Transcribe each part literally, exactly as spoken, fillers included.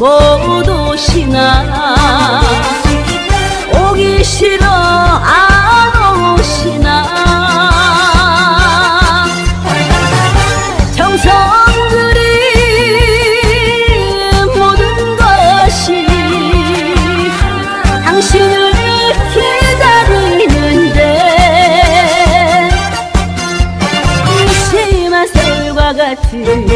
못 오시나 오기 싫어 안 오시나 정성 들인 모든 것이 당신을 기다리는데 이세만 셀과 같은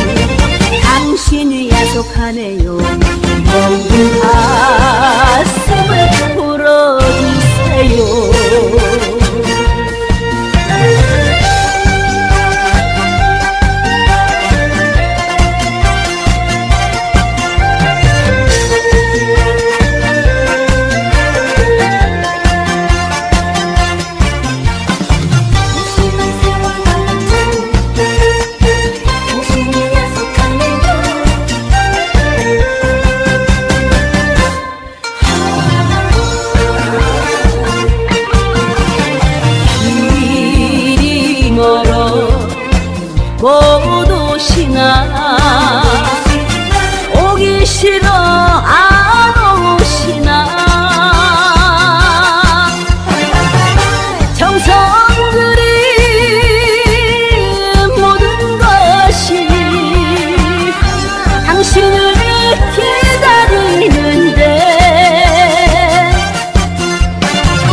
당신이 약속하네요. 먼 가슴을 풀어주세요. 못 오시나 오기 싫어 안 오시나 정성 들인 모든 것이 당신을 기다리는데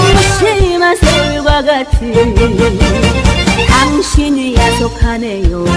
이세만 셀과 같은 당신이 약속하네요.